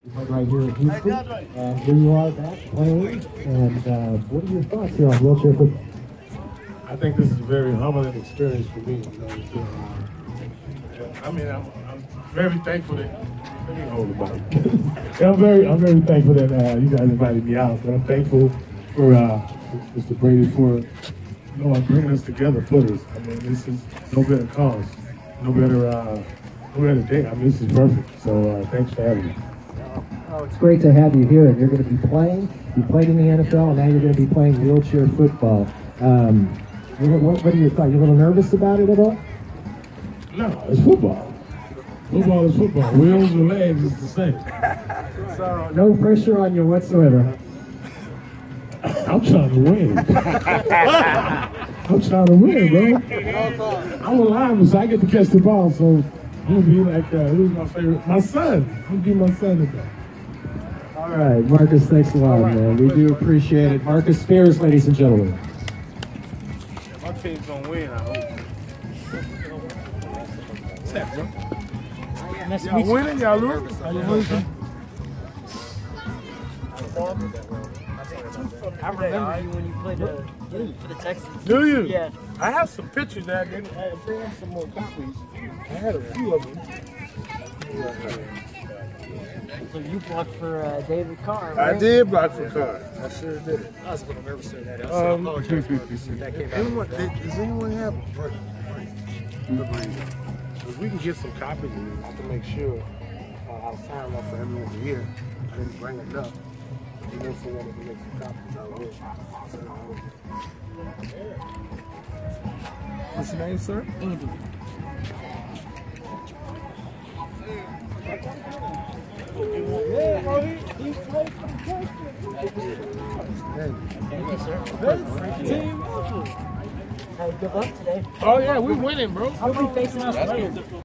Right here in Houston, and here you are back playing, and what are your thoughts here on wheelchair football? I think this is a very humbling experience for me. I'm very thankful that. Let me hold the mic. I'm very thankful that you guys invited me out. But I'm thankful for Mr. Brady for bringing us together for this. I mean, this is no better cause, no better day. I mean, this is perfect. So thanks for having me. Oh, it's great to have you here, and you're going to be playing. You played in the NFL, and now you're going to be playing wheelchair football. What are your thoughts? You a little nervous about it at all? No, it's football. Football is football. Wheels and legs is the same. So no pressure on you whatsoever. I'm trying to win. I'm trying to win, bro. I'm a lineman, so I get to catch the ball. So I'm gonna be like, who's my favorite? My son. I'm gonna be my son today. All right, Marcus, thanks a lot, man. We do appreciate it. Marcus Spears, ladies and gentlemen. My team's gonna win, I hope. What's that, bro? Y'all winning? Y'all losing? Are you losing? I remember you when you played for the Texans. Do you? Yeah. I have some pictures that I didn't have. Bring some more copies. I had a few of them. So you blocked for David Carr, right? I did block for Carr. I sure did. I was a little nervous during that. That came out. Does anyone have If we can get some copies of these, I can make sure I'll sign off for everyone here. I didn't bring enough. You know, someone can make some copies out of it. What's your name, sir? Andy. Thank you, sir. Hey, good luck today. Oh yeah, we're winning, bro. I'll be facing us later.